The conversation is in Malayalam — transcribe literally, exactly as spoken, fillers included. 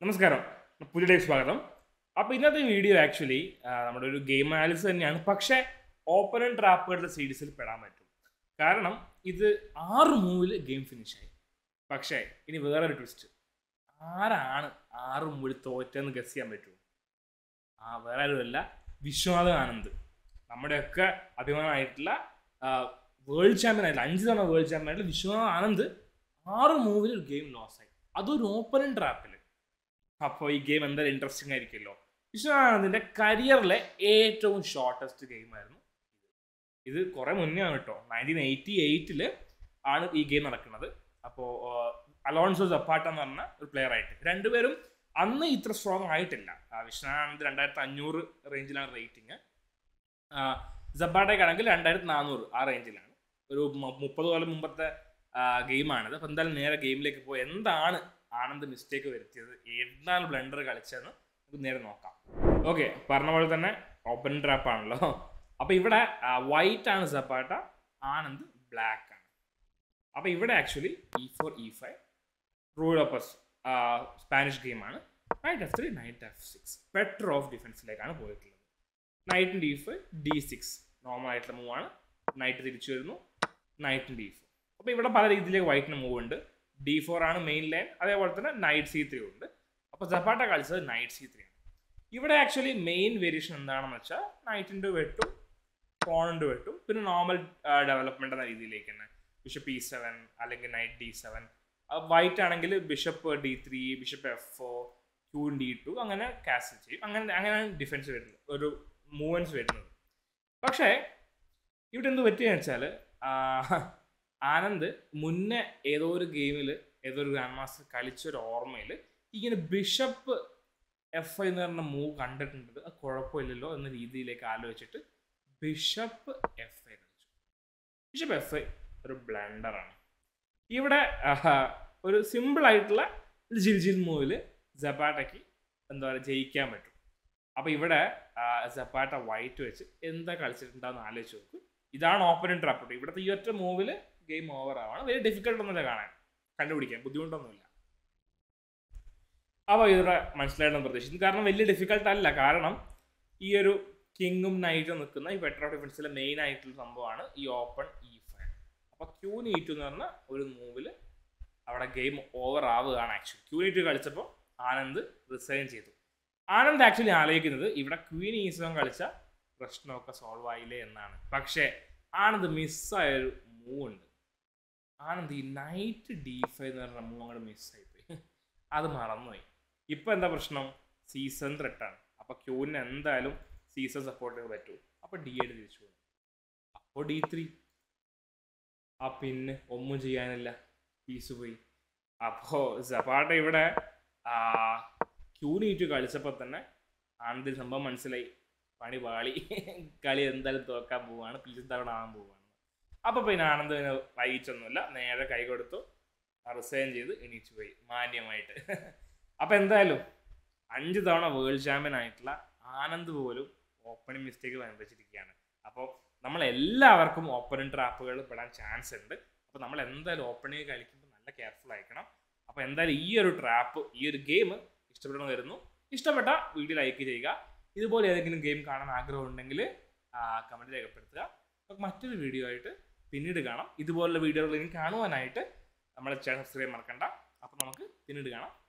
നമസ്കാരം, പുതിയതിലേക്ക് സ്വാഗതം. അപ്പോൾ ഇന്നത്തെ വീഡിയോ ആക്ച്വലി നമ്മുടെ ഒരു ഗെയിം അനാലിസിസ് തന്നെയാണ്. പക്ഷേ ഓപ്പൺ ആൻഡ് ട്രാപ്പുകളുടെ സീരീസിൽ പെടാൻ പറ്റും. കാരണം ഇത് ആറ് മൂവിൽ ഗെയിം ഫിനിഷായി. പക്ഷേ ഇനി വേറൊരു ട്വിസ്റ്റ്, ആരാണ് ആറ് മൂവിൽ തോറ്റെന്ന് ഗസ് ചെയ്യാൻ പറ്റുമോ? ആ വേറെ ആരുമല്ല, വിശ്വനാഥൻ ആനന്ദ്. നമ്മുടെയൊക്കെ അഭിമാനമായിട്ടുള്ള വേൾഡ് ചാമ്പ്യൻ ആയിട്ടുള്ള അഞ്ച് തവണ വേൾഡ് ചാമ്പ്യൻ ആയിട്ടുള്ള വിശ്വനാഥൻ ആനന്ദ് ആറ് മൂവിൽ ഒരു ഗെയിം ലോസായി, അതൊരു ഓപ്പൺ ആൻഡ് ട്രാപ്പിൽ. അപ്പോൾ ഈ ഗെയിം എന്തായാലും ഇൻട്രസ്റ്റിംഗ് ആയിരിക്കുമല്ലോ. വിശ്വനാഥൻ്റെ കരിയറിലെ ഏറ്റവും ഷോർട്ടസ്റ്റ് ഗെയിമായിരുന്നു ഇത്. കുറേ മുന്നേ ആണ് കേട്ടോ, നയൻറ്റീൻ എയ്റ്റി എയ്റ്റിൽ ആണ് ഈ ഗെയിം നടക്കുന്നത്. അപ്പോൾ അലോൺസോ സപ്പാട്ട എന്ന് പറഞ്ഞ ഒരു പ്ലെയർ ആയിട്ട്, രണ്ടുപേരും അന്ന് ഇത്ര സ്ട്രോങ് ആയിട്ടില്ല. വിശ്വനാഥ് രണ്ടായിരത്തി അഞ്ഞൂറ് റേഞ്ചിലാണ് റേറ്റിംഗ്, സപ്പാട്ടയ്ക്കാണെങ്കിൽ രണ്ടായിരത്തി നാനൂറ് ആ റേഞ്ചിലാണ്. ഒരു മുപ്പത് കൊല്ലം മുമ്പത്തെ ഗെയിമാണിത്. അപ്പോൾ എന്തായാലും നേരെ ഗെയിമിലേക്ക് പോയി എന്താണ് ആനന്ദ് മിസ്റ്റേക്ക് വരുത്തിയത്, എന്താണ് ബ്ലണ്ടർ കളിച്ചതെന്ന് നമുക്ക് നേരെ നോക്കാം. ഓക്കെ, പറഞ്ഞ പോലെ തന്നെ ഓപ്പൺ ട്രാപ്പ് ആണല്ലോ. അപ്പോൾ ഇവിടെ വൈറ്റ് ആണ് സപ്പാട്ട, ആനന്ദ് ബ്ലാക്ക് ആണ്. അപ്പോൾ ഇവിടെ actually e four e five rule of Spanish ഗെയിമാണ്. Knight f three, knight f six, better of ഡിഫൻസിലേക്കാണ് പോയിട്ടുള്ളത്. Knight d five, d six normal ആയിട്ടുള്ള മൂവാണ്. നൈറ്റ് തിരിച്ചു വരുന്നു, നൈറ്റ് ഡി ഫോർ. അപ്പോൾ ഇവിടെ പല രീതിയിലേക്ക് വൈറ്റിന് മൂവ് ഉണ്ട്. ഡി ഫോർ ആണ് മെയിൻ ലൈൻ, അതേപോലെ തന്നെ നൈറ്റ് സി ത്രീ ഉണ്ട്. അപ്പോൾ സപ്പാട്ട കളിച്ചത് നൈറ്റ് സി ത്രീ ആണ്. ഇവിടെ ആക്ച്വലി മെയിൻ വേരിയേഷൻ എന്താണെന്ന് വെച്ചാൽ നൈറ്റിൻ്റെ വെട്ടും പോണിൻ്റെ വെട്ടും, പിന്നെ നോർമൽ ഡെവലപ്മെൻ്റ് എന്ന രീതിയിലേക്ക് തന്നെ ബിഷപ്പ് ഇ സെവൻ അല്ലെങ്കിൽ നൈറ്റ് ഡി സെവൻ. വൈറ്റ് ആണെങ്കിൽ bishop d three, bishop f four, Q d two, അങ്ങനെ കാസിൽ ചെയ്യും. അങ്ങനെ അങ്ങനെയാണ് ഡിഫൻസ് വരുന്നത്, ഒരു മൂവ്മെൻറ്റ്സ് വരുന്നത്. പക്ഷേ ഇവിടെ എന്ത് പറ്റിയെന്ന് വെച്ചാൽ ആനന്ദ് മുന്നേ ഏതോ ഒരു ഗെയിമിൽ ഏതോ ഒരു ഗ്രാൻഡ് മാസ്റ്റർ കളിച്ചൊരു ഓർമ്മയിൽ ഇങ്ങനെ ബിഷപ്പ് എഫ് ഐ എന്ന് പറഞ്ഞ മൂവ് കണ്ടിട്ടുണ്ട്, അത് കുഴപ്പമില്ലല്ലോ എന്ന രീതിയിലേക്ക് ആലോചിച്ചിട്ട് ബിഷപ്പ് എഫ് ഐ കളിച്ചു. ബിഷപ്പ് എഫ് ഐ ഒരു ബ്ലണ്ടറാണ്. ഇവിടെ ഒരു സിമ്പിൾ ആയിട്ടുള്ള ജിൽ ജിൽ മൂവിൽ സപ്പാട്ടയ്ക്ക് എന്താ പറയുക ജയിക്കാൻ പറ്റും. അപ്പോൾ ഇവിടെ സപ്പാട്ട വൈറ്റ് വെച്ച് എന്താ കളിച്ചിട്ടുണ്ടാവുന്ന ആലോചിച്ച് നോക്ക്. ഇതാണ് ഓപ്പൺ ട്രാപ്പ്. ഇവിടുത്തെ ഈ ഒറ്റ മൂവിൽ ഗെയിം ഓവർ ആവാണ്. വലിയ ഡിഫിക്കൽട്ട് ഒന്നുമില്ല കാണാൻ, കണ്ടുപിടിക്കാൻ ബുദ്ധിമുട്ടൊന്നുമില്ല. അപ്പോൾ ഇവിടെ മനസ്സിലായിട്ടെന്ന് പ്രതീക്ഷിക്കുന്നു. കാരണം വലിയ ഡിഫിക്കൽട്ട് അല്ല, കാരണം ഈ ഒരു കിങ്ങും നൈറ്റും നിൽക്കുന്ന ഈ ബെറ്റർ ഓഫ് ഡിഫൻസിലെ മെയിൻ ആയിട്ടുള്ള സംഭവമാണ് ഈ ഓപ്പൺ ഇ ഫൈവ്. അപ്പോൾ ക്യൂ നീറ്റു എന്ന് പറഞ്ഞ ഒരു മൂവിൽ അവിടെ ഗെയിം ഓവർ ആവുകയാണ്. ആക്ച്വലി ക്യൂ നീറ്റു കളിച്ചപ്പോൾ ആനന്ദ് റിസൈൻ ചെയ്തു. ആനന്ദ് ആക്ച്വലി ആലോചിക്കുന്നത് ഇവിടെ ക്വീൻ ഈ സെവൻ കളിച്ച പ്രശ്നമൊക്കെ സോൾവ് ആയില്ലേ എന്നാണ്. പക്ഷേ ആനന്ദ് മിസ്സായൊരു മൂവ് ഉണ്ട്. ആനന്ദ് ഈ നൈറ്റ് ഡി ഫൈവ് എന്ന് പറഞ്ഞ മൂവ് അങ്ങോട്ട് മിസ്സായിപ്പോയി, അത് മറന്നുപോയി. ഇപ്പം എന്താ പ്രശ്നം? സീസൺ ത്രെട്ടാണ്. അപ്പോൾ ക്യൂവിന് എന്തായാലും സീസൺ സപ്പോർട്ട് ചെയ്യാൻ പറ്റൂ. അപ്പോൾ ഡി എഡ് തിരിച്ചു പോകും. അപ്പോൾ ഡി ത്രീ, ആ പിന്നെ ഒന്നും ചെയ്യാനില്ല, പീസ് പോയി. അപ്പോൾ സപ്പാട്ട ഇവിടെ ക്യൂ നീറ്റ് കളിച്ചപ്പോൾ തന്നെ ആനന്ദിന് സംഭവം മനസ്സിലായി, പണി പാളി, കളി എന്തായാലും തോക്കാൻ പോവുകയാണ്, പീസ് തവണ ആകാൻ പോവുകയാണ്. അപ്പോൾ പിന്നെ ആനന്ദിന് വൈകിച്ചൊന്നുമില്ല, നേരെ കൈ കൊടുത്തു, റിസൈൻ ചെയ്ത് എണീച്ചു പോയി മാന്യമായിട്ട്. അപ്പോൾ എന്തായാലും അഞ്ച് തവണ വേൾഡ് ചാമ്പ്യൻ ആയിട്ടുള്ള ആനന്ദ് പോലും ഓപ്പണിംഗ് മിസ്റ്റേക്ക് അനുഭവിച്ചിരിക്കുകയാണ്. അപ്പോൾ നമ്മളെല്ലാവർക്കും ഓപ്പണിംഗ് ട്രാപ്പുകൾ പെടാൻ ചാൻസ് ഉണ്ട്. അപ്പോൾ നമ്മൾ എന്തായാലും ഓപ്പണിംഗ് കളിക്കുമ്പോൾ നല്ല കെയർഫുൾ ആയിരിക്കണം. അപ്പോൾ എന്തായാലും ഈ ഒരു ട്രാപ്പ്, ഈ ഒരു ഗെയിം ഇഷ്ടപ്പെടുന്ന വരുന്നു. ഇഷ്ടപ്പെട്ട വീഡിയോ ലൈക്ക് ചെയ്യുക. ഇതുപോലെ ഏതെങ്കിലും ഗെയിം കാണാൻ ആഗ്രഹം ഉണ്ടെങ്കിൽ കമൻറ്റ് രേഖപ്പെടുത്തുക. നമുക്ക് മറ്റൊരു വീഡിയോ ആയിട്ട് പിന്നീട് കാണാം. ഇതുപോലുള്ള വീഡിയോകൾ ഇനി കാണുവാനായിട്ട് നമ്മളെ ചാനൽ സബ്സ്ക്രൈബ് മറക്കണ്ട. അപ്പോൾ നമുക്ക് പിന്നീട് കാണാം.